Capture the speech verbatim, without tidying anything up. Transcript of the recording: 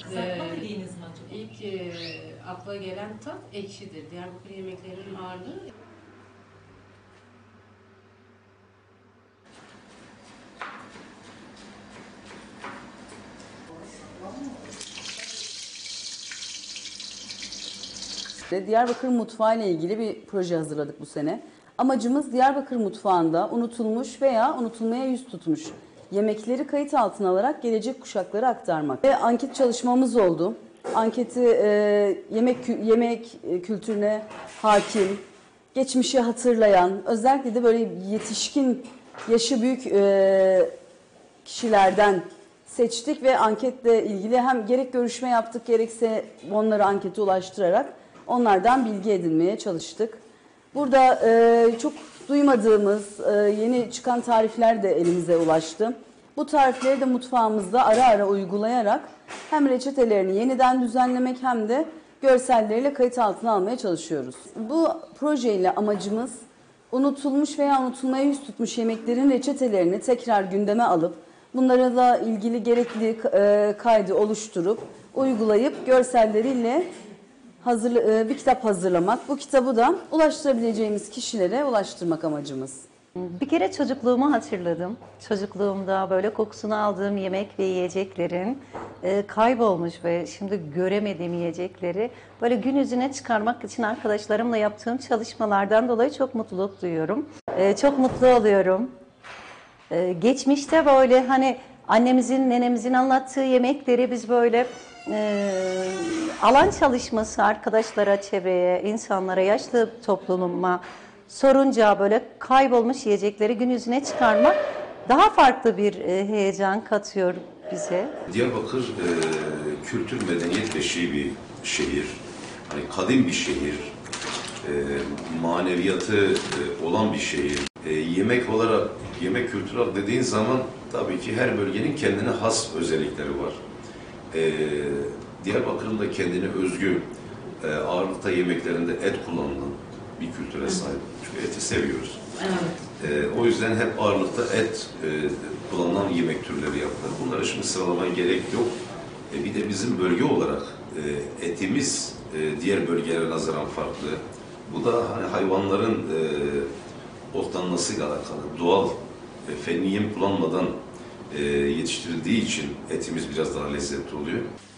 Sevmediğiniz mi acaba? İlk e, akla gelen tat ekşidir. Diyarbakır yemeklerinin ağırlığı. Diyarbakır mutfağı ile ilgili bir proje hazırladık bu sene. Amacımız Diyarbakır mutfağında unutulmuş veya unutulmaya yüz tutmuş yemekleri kayıt altına alarak gelecek kuşaklara aktarmak. Ve anket çalışmamız oldu. Anketi e, yemek yemek kültürüne hakim, geçmişi hatırlayan, özellikle de böyle yetişkin, yaşı büyük e, kişilerden seçtik ve anketle ilgili hem gerek görüşme yaptık gerekse onları ankete ulaştırarak onlardan bilgi edinmeye çalıştık. Burada e, çok duymadığımız e, yeni çıkan tarifler de elimize ulaştı. Bu tarifleri de mutfağımızda ara ara uygulayarak hem reçetelerini yeniden düzenlemek hem de görselleriyle kayıt altına almaya çalışıyoruz. Bu projeyle amacımız unutulmuş veya unutulmaya yüz tutmuş yemeklerin reçetelerini tekrar gündeme alıp bunlarla ilgili gerekli e, kaydı oluşturup uygulayıp görselleriyle hazır, e, bir kitap hazırlamak. Bu kitabı da ulaştırabileceğimiz kişilere ulaştırmak amacımız. Bir kere çocukluğumu hatırladım. Çocukluğumda böyle kokusunu aldığım yemek ve yiyeceklerin e, kaybolmuş ve şimdi göremediğim yiyecekleri böyle gün yüzüne çıkarmak için arkadaşlarımla yaptığım çalışmalardan dolayı çok mutluluk duyuyorum. E, çok mutlu oluyorum. E, geçmişte böyle hani annemizin, nenemizin anlattığı yemekleri biz böyle e, alan çalışması arkadaşlara, çevreye, insanlara, yaşlı topluma sorunca böyle kaybolmuş yiyecekleri gün yüzüne çıkarmak daha farklı bir e, heyecan katıyor bize. Diyarbakır e, kültür medeniyet beşiği bir şehir. Hani kadim bir şehir. E, maneviyatı e, olan bir şehir. E, yemek olarak, yemek kültürü olarak dediğin zaman tabii ki her bölgenin kendine has özellikleri var. E, Diyarbakır'ın da kendine özgü e, ağırlıkta yemeklerinde et kullanılan bir kültüre sahip. Çünkü eti seviyoruz. Evet. Ee, o yüzden hep ağırlıkta et e, kullanılan yemek türleri yapılır. Bunları şimdi sıralamaya gerek yok. E, bir de bizim bölge olarak e, etimiz e, diğer bölgelere nazaran farklı. Bu da hani hayvanların e, otlanmasıyla alakalı. Doğal ve fenli yem kullanmadan e, yetiştirildiği için etimiz biraz daha lezzetli oluyor.